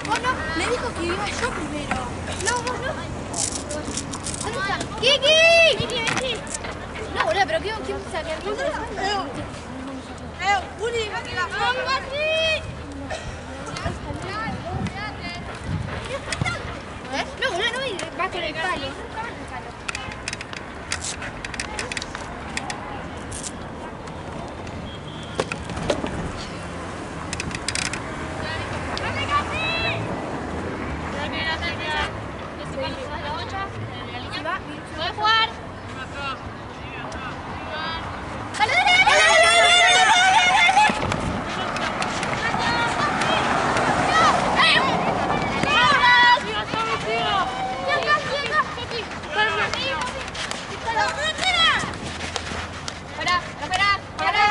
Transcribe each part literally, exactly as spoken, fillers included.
Vos no, me dijo que iba yo primero. No, vos no. ¿Dónde está? ¡Kiki! ¡Kiki, vení! No, boludo, pero ¿quién quién se saca? ¿Quién se saca? Eh, Uli dijo que iba yo. ¿Ves? No, boludo, no, y va con el palo. ¿Puedes jugar? ¡Dale, dale, dale, dale, dale, Pará, pará, pará,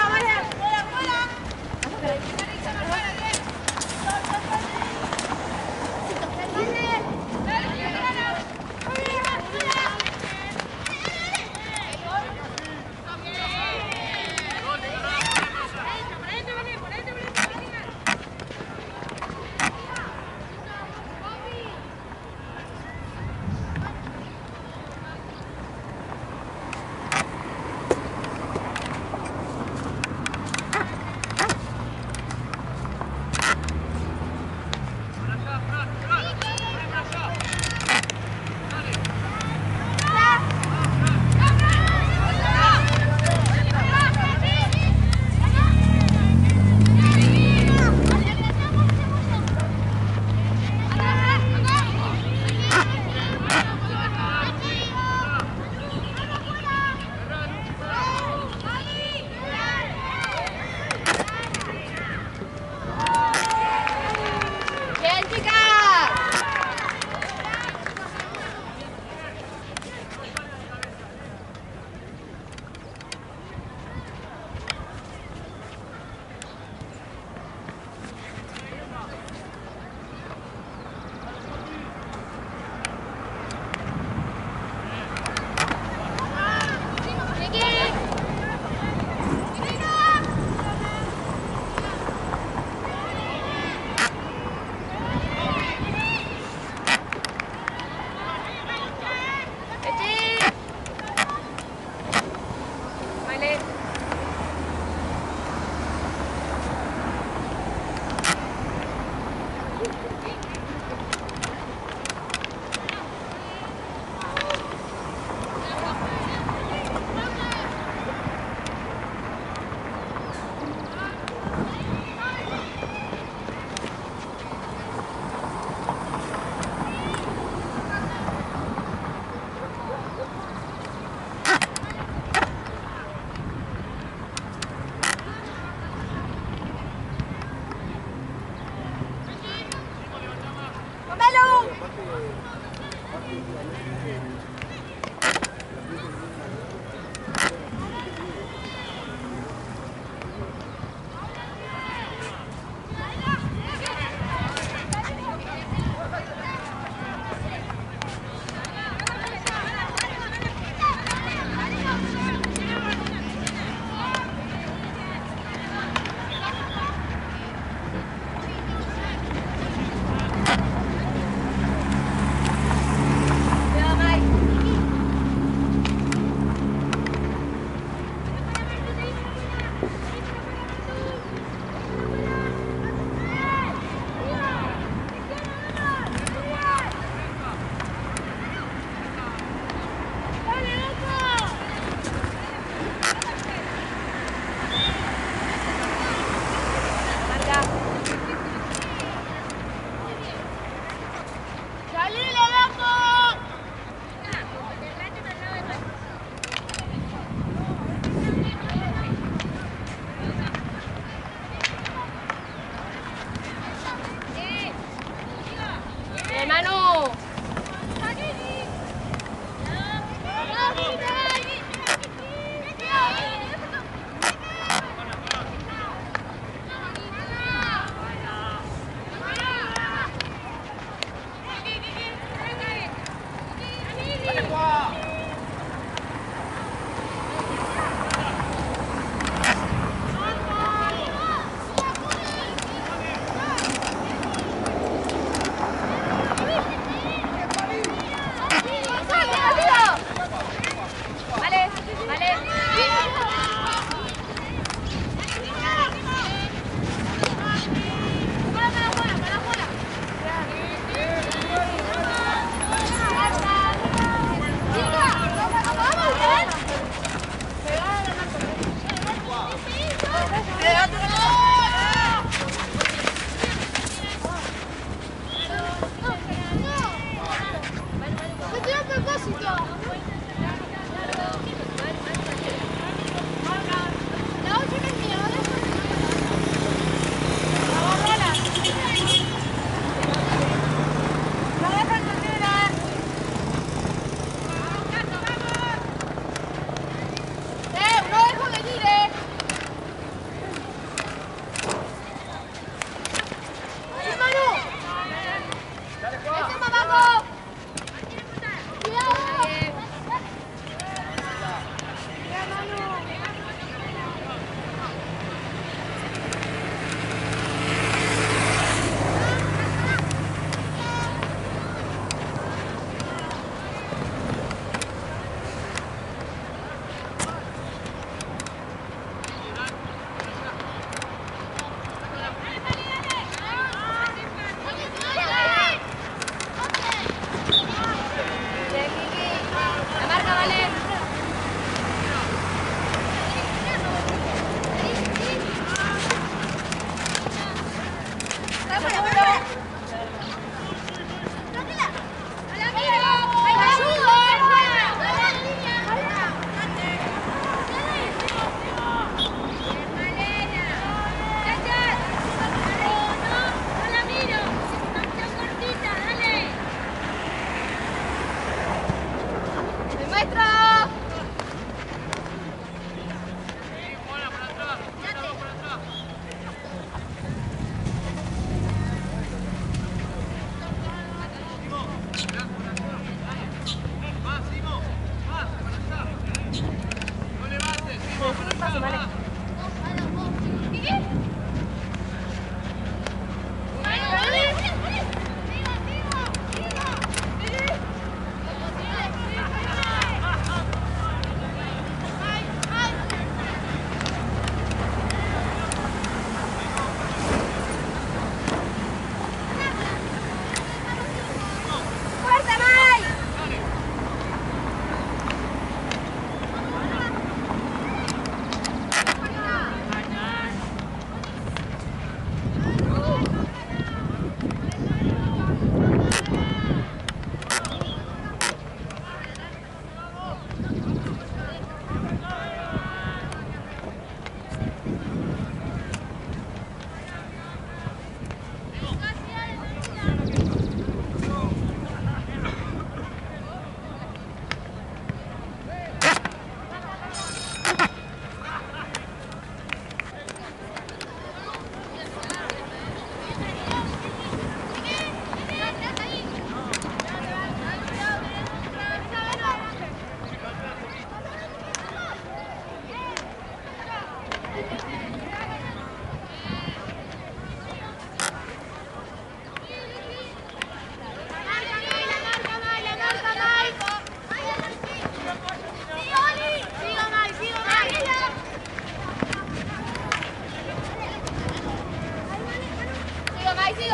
Sigo, Mai, sigo.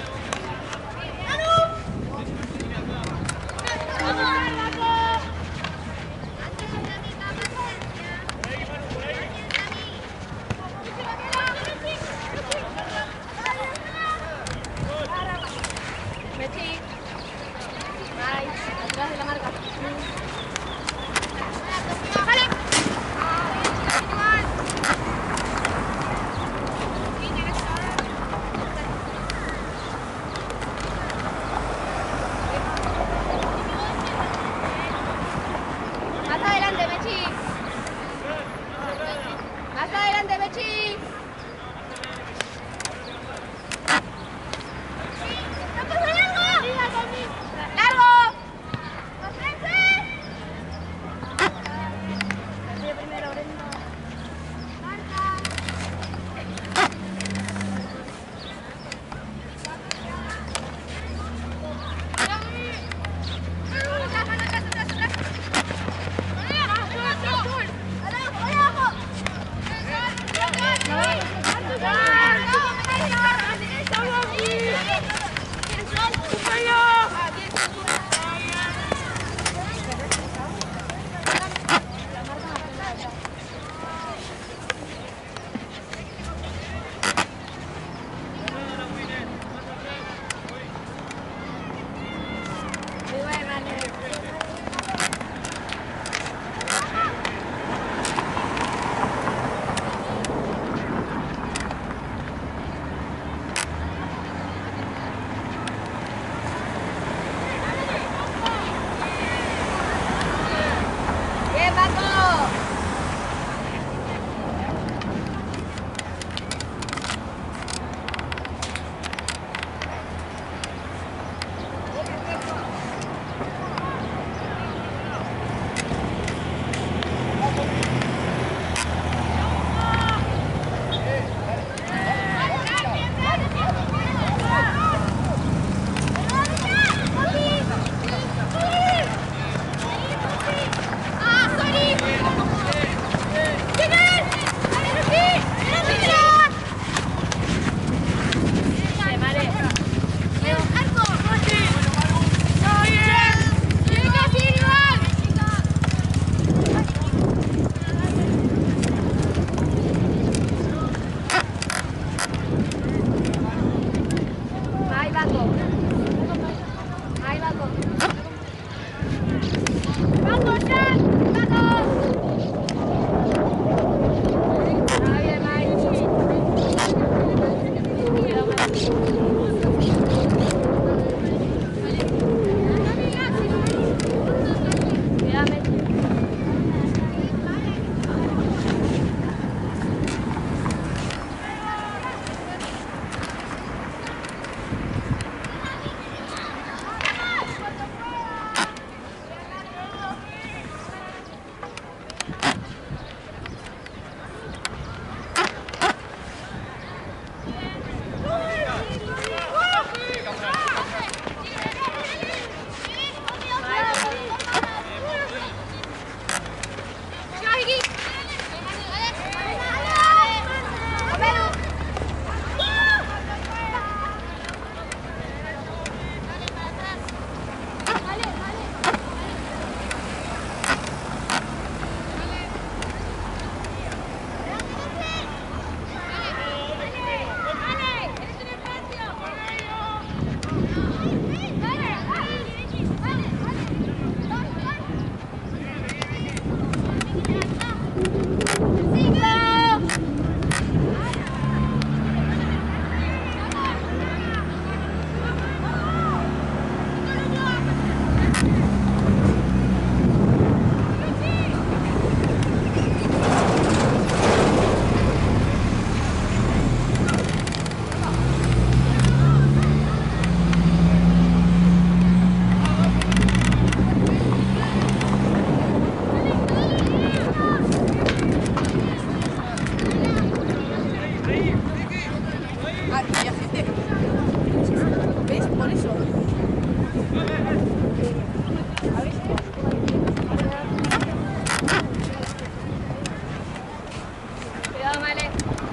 Mechi. Mai, atrás de la marca. Más adelante, Mechi. Más adelante, Mechi. ¡Largo! había gente. ¿Ves? Por eso. Cuidado, Male.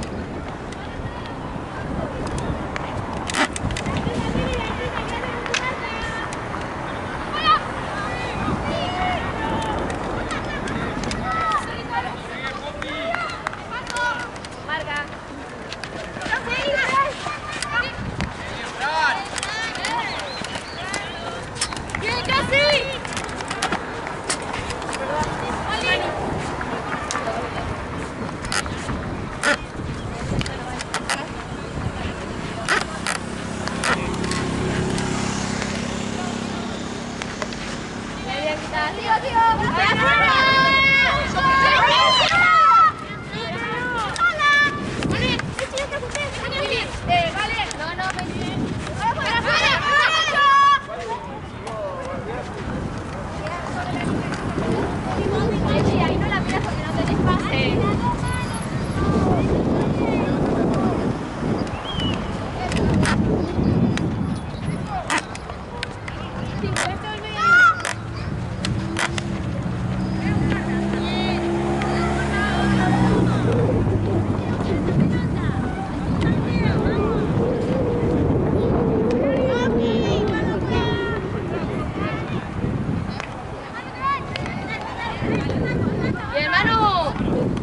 Marca. ¡Bien, casi! ¡Tío, tío! ¡Afuera! Eh, vale. No, no, ven. ¡Fuera, fuera! Oye, ahí no la miras porque no tenés pase. ¡Mi hermano!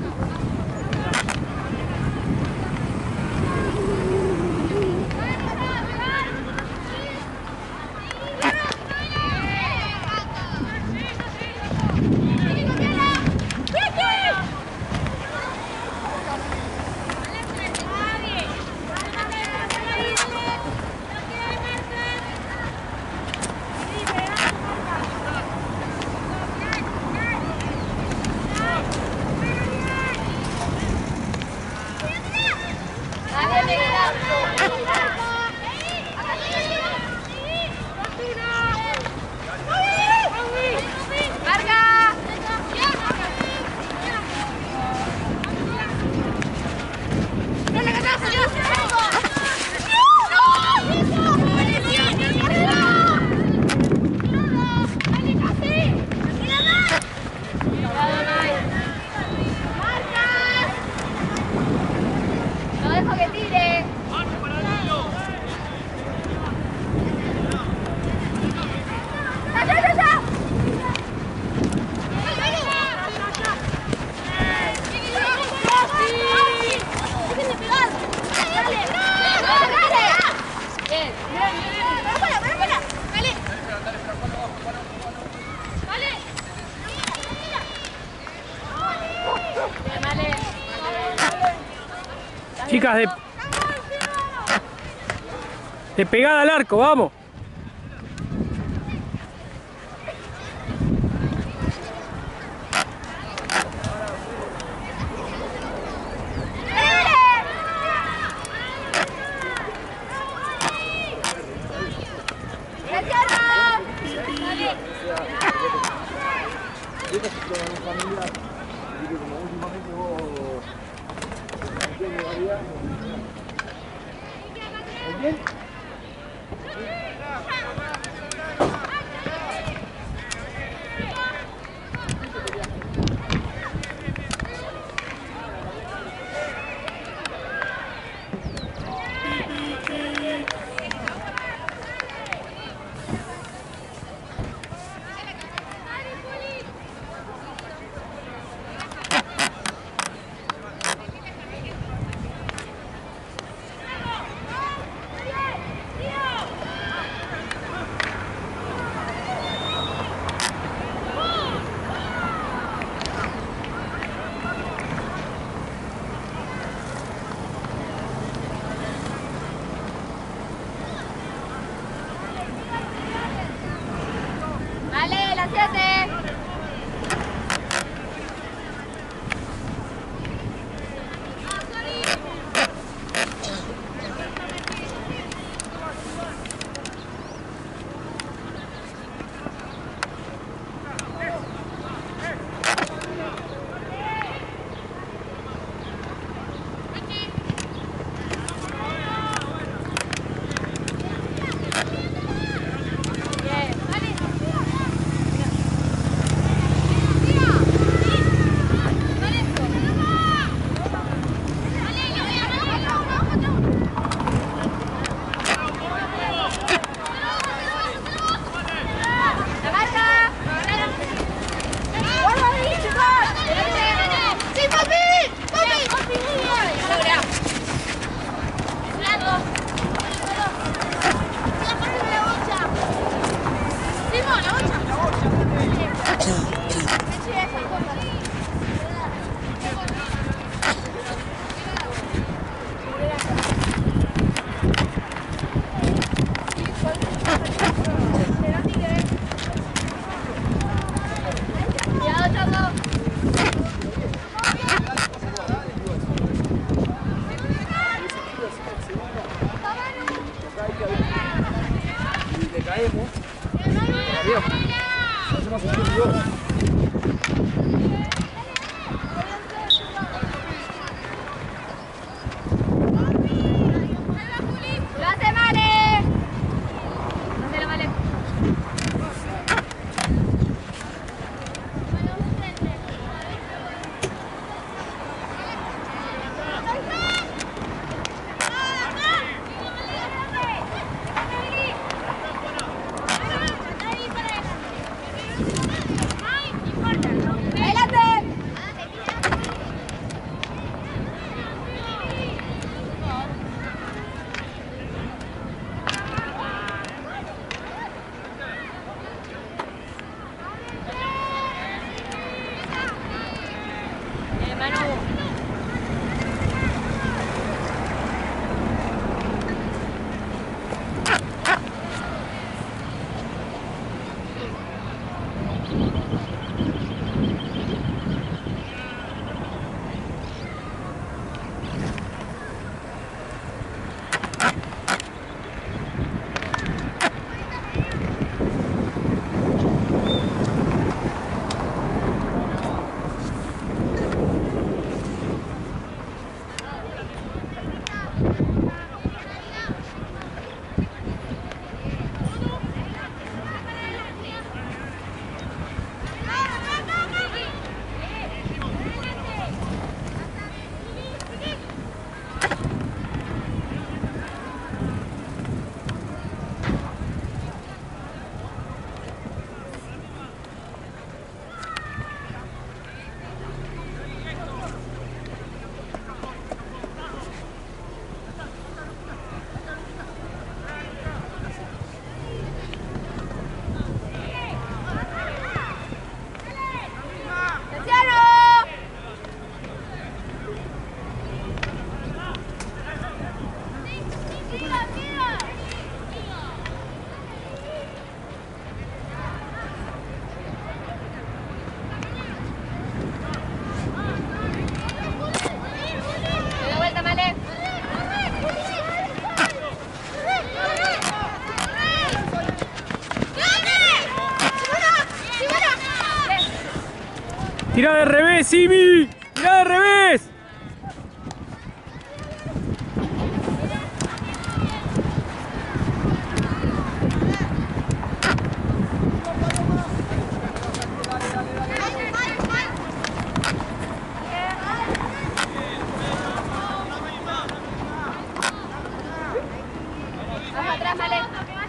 No dejo que tire. Chicas, de, de pegada al arco, vamos. Tira de revés, Simi. Tira de revés. Vamos atrás, Malek.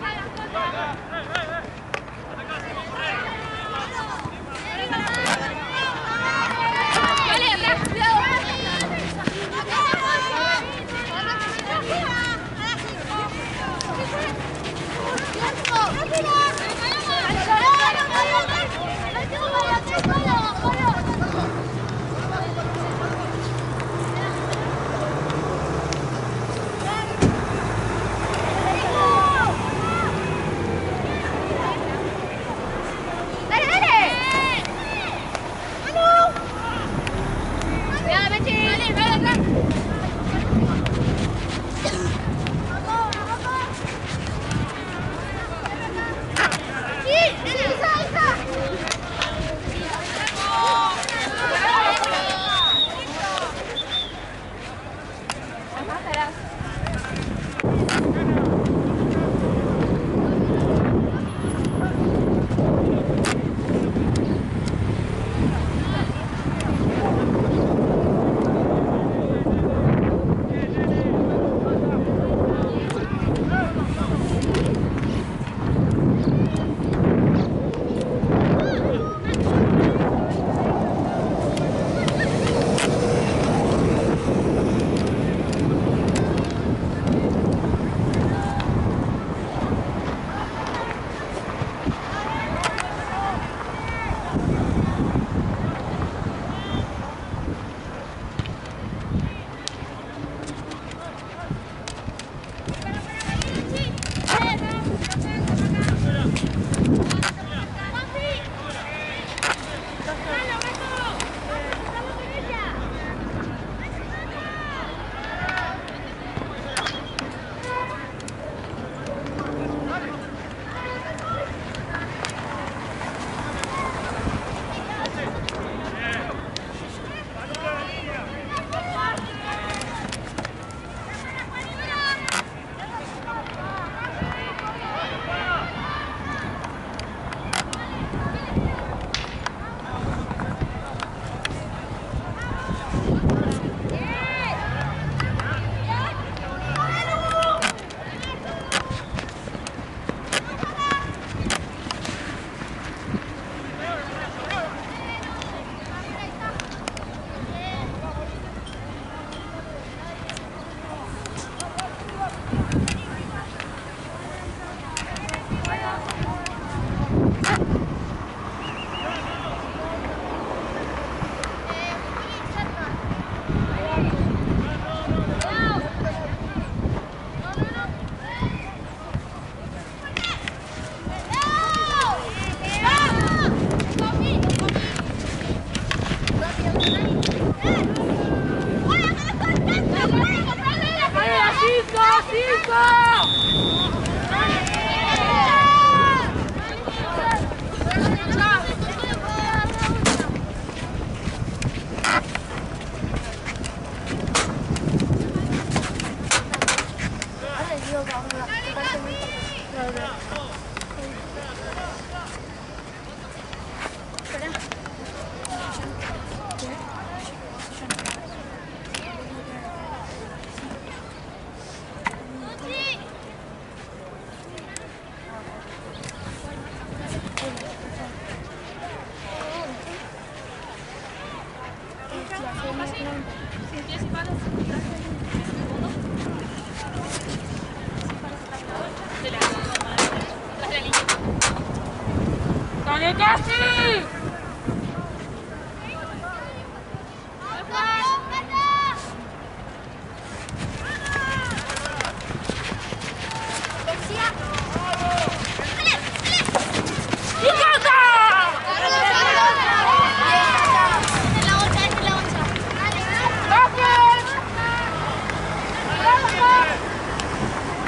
¡Dale, casi!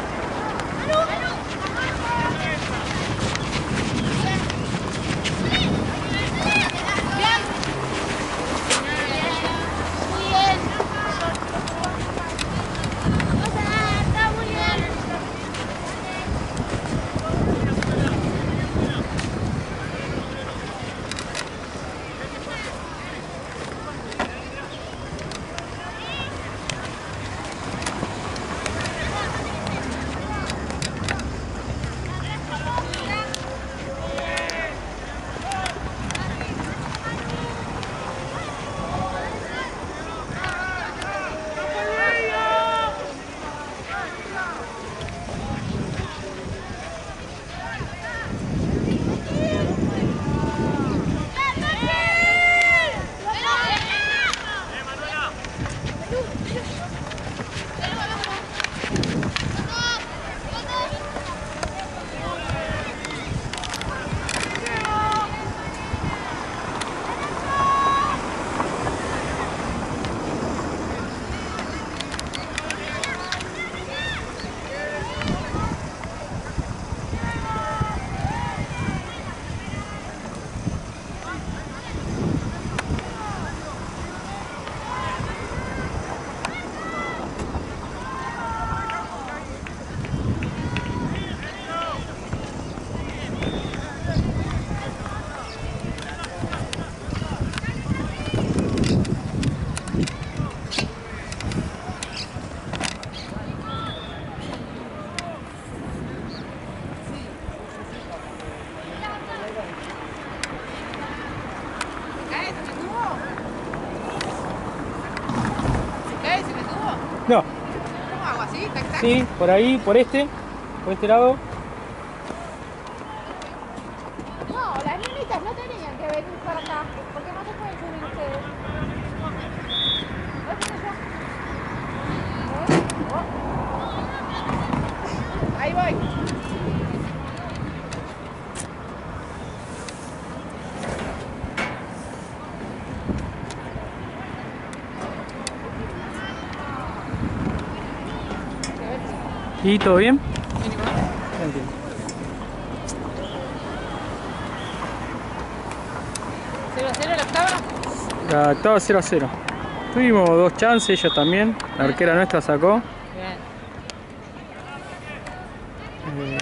¡Vamos! No. ¿Cómo hago así? ¿Tac, tac? Sí, por ahí, por este, por este lado. No, las niñitas no tenían que venir para acá, porque no se pueden subir ustedes. Ahí voy. ¿Y todo bien? Mínimo. Tranquilo. ¿cero a cero la octava? La octava cero a cero. Tuvimos dos chances, ellos también. La arquera nuestra sacó. Bien. Eh,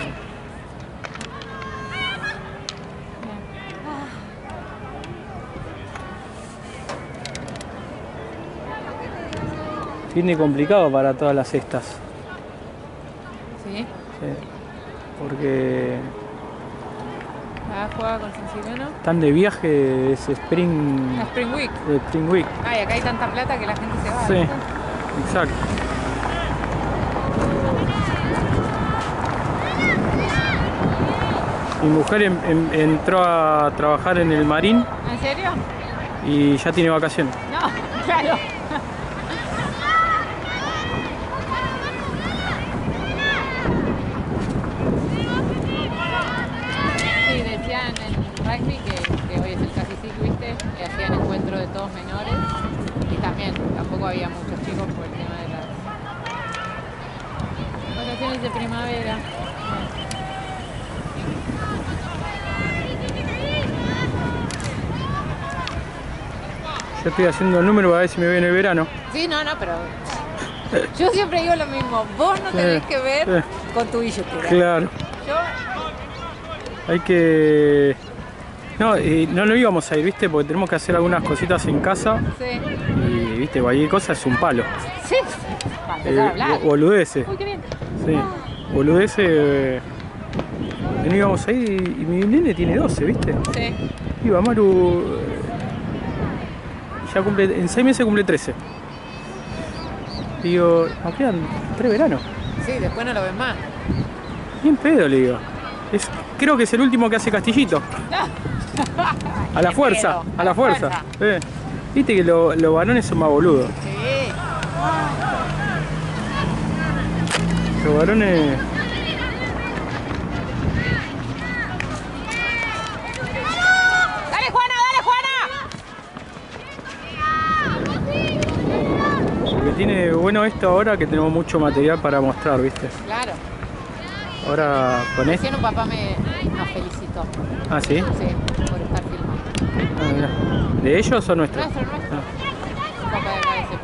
Viene complicado para todas las cestas. Sí. Sí, porque Ah, juega con Cincinnati. están de viaje, es Spring, La Spring Week. de Spring Week. Ay, acá hay tanta plata que la gente se va. Sí, ¿viste? exacto. Mi mujer em- em- entró a trabajar en el Marín ¿En serio? y ya tiene vacaciones. No, claro. Sí, decían en rugby que, que hoy es el casi sí, ¿viste? Que hacían encuentro de todos menores y también tampoco había muchos chicos por el tema de las vacaciones de primavera. Yo estoy haciendo el número para ver si me viene el verano. Sí, no, no, pero yo siempre digo lo mismo. Vos no tenés Sí, que ver sí. con tu billetera. Claro, Yo, hay que... No, eh, no lo íbamos a ir, ¿viste? Porque tenemos que hacer algunas cositas en casa sí. y, ¿viste? Cualquier cosa es un palo. Sí. Para empezar a Eh, hablar. bo- boludeces. Uy, qué bien. Sí, boludeces. Eh, no íbamos a ir y, y mi nene tiene doce, ¿viste? Sí. Iba Maru. eh, Ya cumple, en seis meses cumple trece. Digo, nos quedan tres veranos. Sí, después no lo ves más. Bien pedo, le digo. Es, creo que es el último que hace Castillito. A la Qué fuerza, pedo, a la fuerza. Eh, Viste que lo- los varones son más boludos. Sí. Los varones. ¡Dale, Juana, dale, Juana! Lo que tiene bueno esto ahora que tenemos mucho material para mostrar, ¿viste? Claro. Ahora con esto. Recién un papá me nos felicitó. Ah, sí. Sí, por estar filmando. Ah, mirá. ¿De ellos o nuestros? Nuestro, nuestro. Ah, Un papá de acá de ese.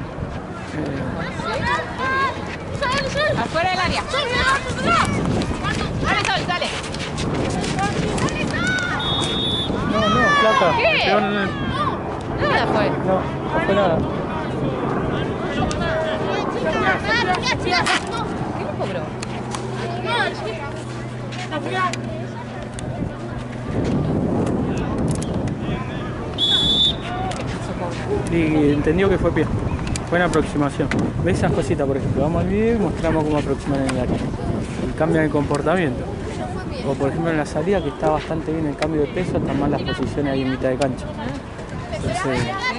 eh, Qué bien. Afuera del área. Dale, Sol, dale. no, no, flaca. ¿Qué? Me pegó en el- Nada fue. No, no fue nada. ¿Qué le cobró? Y entendió que fue pie. Buena aproximación. ¿Ves esas cositas, por ejemplo? Vamos al video y mostramos cómo aproximar en el área. Y cambian el comportamiento. O por ejemplo en la salida, que está bastante bien el cambio de peso, están mal las posiciones ahí en mitad de cancha. Entonces,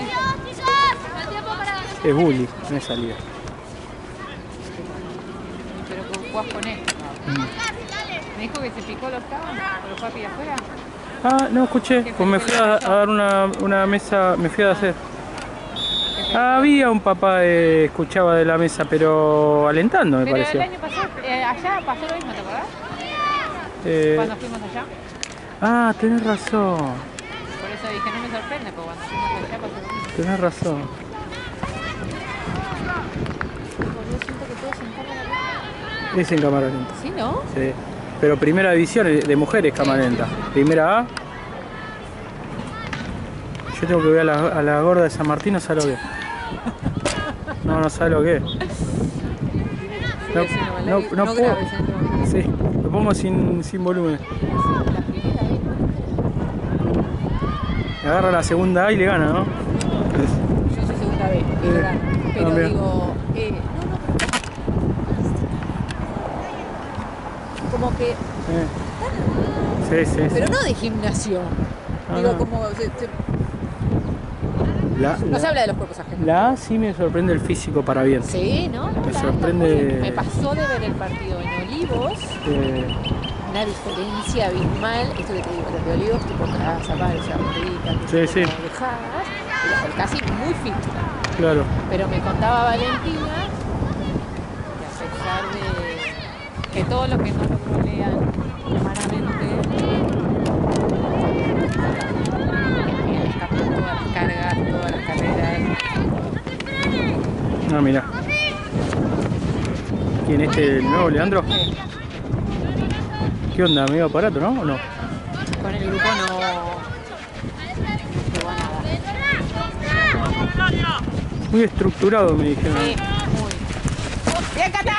es bully, no es salida. Pero con jugás con esto. Me dijo que se picó la octava, pero fue a pie afuera. Ah, no escuché. Pues me fui a, a dar una, una mesa, me fui a hacer. Había un papá que escuchaba de la mesa, pero alentando me Pero pareció. el año pasado, eh, allá pasó lo mismo, ¿te acordás? Eh, Cuando fuimos allá. ah, tenés razón, Por eso dije, no me sorprende, porque cuando fuimos allá pasó lo mismo. tenés razón. Yo siento que todos en cámara lenta. Es en cámara lenta. ¿Sí, no? Sí. Pero primera división de mujeres cámara lenta. Primera A. Yo tengo que ver a la, a la gorda de San Martín, no sabe lo que es. No, no sabe lo que es. No, no, no no puedo. grabes, ¿eh? No. Sí, lo pongo sin, sin volumen. La primera vez. Agarra la segunda A y le gana, ¿no? Yo soy segunda vez, Eh, pero también. digo, eh, no, no, como que... Eh. Sí, sí, Pero sí. no de gimnasio. Ah, Digo, no. como... Se, se- La, no la- se habla de los cuerpos ajenos. la A sí me sorprende el físico para bien. Sí, ¿no? no Me la- sorprende- la- Me pasó de ver el partido en Olivos, Eh, una diferencia abismal, esto que te digo, los de Olivos, tipo Zapal, o sea, Rita, Sí, sí. dejadas, y los del Casi muy fit. claro. Pero me contaba Valentina que a pesar de que todo lo que no lo golean humanamente, que les captan todas las cargas, todas las carreras. Ah, mira. ¿Quién este, el nuevo Leandro? ¿Qué onda? ¿Medio aparato, no? ¿O no? Con el grupo no, no llegó a nada. Muy estructurado, me dijeron. Sí, muy. ¡Bien, Cata!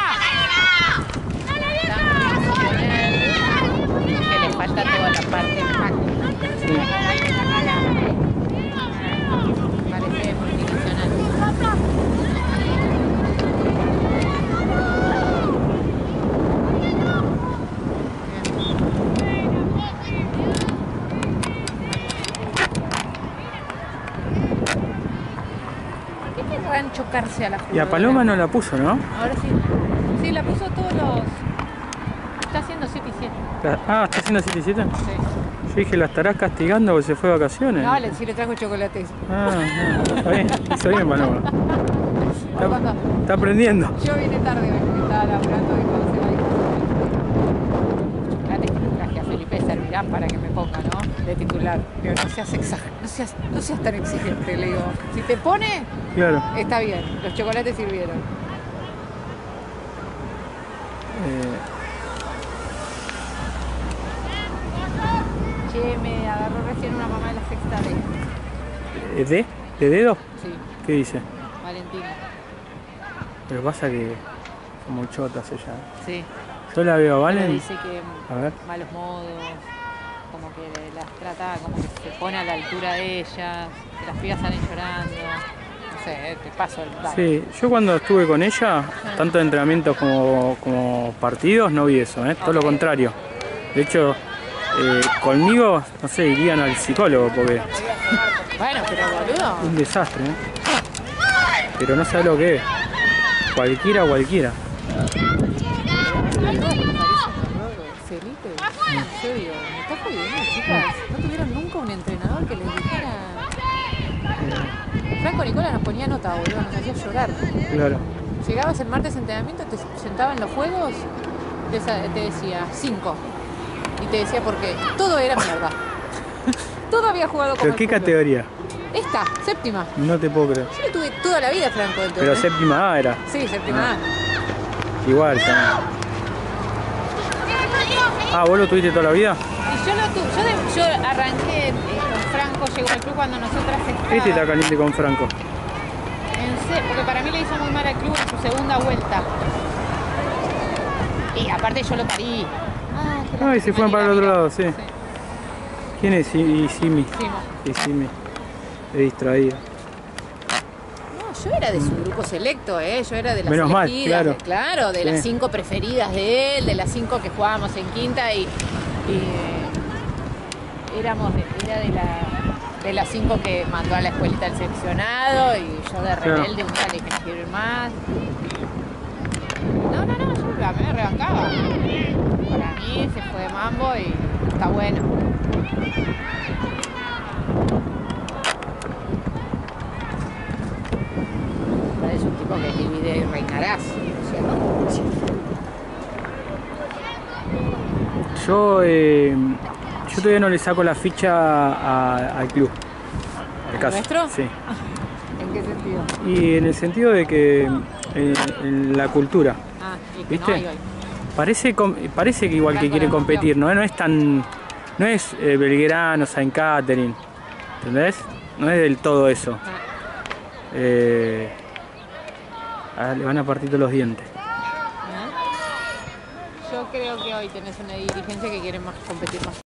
Que le falta toda la parte táctica. Sí. Parece multinacional. ¿Por qué querrán chocarse a la Y a jugadora? Paloma no la puso, ¿no? Ahora sí. Sí, la puso todos los... Está haciendo siete y siete. Ah, ¿está haciendo siete y siete? Sí. Yo dije, ¿la estarás castigando porque se fue de vacaciones? No, le, sí le trajo chocolates. Ah, no, está bien, hizo bien Paloma. Está, Cuando está aprendiendo. yo vine tarde hoy porque estaba laburando y cuando se va a ir los chocolates que le traje a Felipe servirán para que me ponga, ¿no? De titular. Digo, no seas exagerado, no seas, no seas tan exigente, le digo. Si te pone, Claro. está bien. Los chocolates sirvieron. Eh, Che, me agarró recién una mamá de la sexta D. ¿De? ¿De dedo? Sí, ¿Qué dice? Valentina. Pero pasa que son muy chotas ella. Sí. Yo la veo a Ella Valen. dice que A ver. malos modos, como que las trata, como que se pone a la altura de ellas, que las pibas salen llorando. No sé, eh, te paso el dato. Sí, yo cuando estuve con ella, tanto de entrenamientos como, como partidos, no vi eso, ¿eh? Todo lo Ok. contrario. De hecho, eh, conmigo, no sé, irían al psicólogo porque Bueno, pero boludo. es un desastre, ¿eh? Pero no sabe lo que es. Cualquiera, cualquiera. Felipe, en serio, me está jodiendo, chicas. No tuvieron nunca un entrenador que les dijera. Franco Nicola nos ponía nota, boludo, nos hacía llorar. Claro. Llegabas el martes de entrenamiento, te sentaba en los juegos, te, sa- te decía cinco. Y te decía por qué. Todo era mierda. Todo había jugado como ¿Pero el qué culo. categoría? Esta, séptima. No te puedo creer. Yo lo tuve toda la vida, Franco, entonces. Pero séptima A era. Sí, séptima A. Igual también. Ah, ¿vos lo tuviste toda la vida? Y yo lo tuve, yo, de- yo arranqué eh, con Franco, llegó al club cuando nosotras estábamos. Este está caliente con Franco. En se- porque para mí le hizo muy mal al club en su segunda vuelta. Y aparte yo lo parí. Ah, qué Ah, y se fueron para el otro lado, sí. Sí. ¿Quién es I- Simi? Simo. Sí, Simi. He distraído. No, yo era de su grupo selecto, ¿eh? Yo era de las Menos mal, elegidas, claro. de- claro, de Sí. las cinco preferidas de él, de las cinco que jugábamos en quinta y, y, eh, éramos de, era de, la, de las cinco que mandó a la escuelita el seccionado y yo de Claro. rebelde un día le dije no quiero ir más. No, no, no, yo a mí me rebancaba. Para mí se fue de mambo y está bueno. Es un tipo que divide y reinarás, ¿no es cierto? Yo, eh, yo todavía no le saco la ficha a- al club. Al caso. ¿Nuestro? Sí. ¿En qué sentido? Y en el sentido de que eh, en la cultura. Ah, y que ¿Viste? no hay hoy. Parece, com- parece que igual que Franco quiere la rompió. competir, ¿no? No es tan. No es eh, Belgrano, Saint Catherine. ¿Entendés? No es del todo eso. Ah, Eh, ah, le van a partir todos los dientes. ¿eh? Yo creo que hoy tenés una dirigencia que quiere más competir más.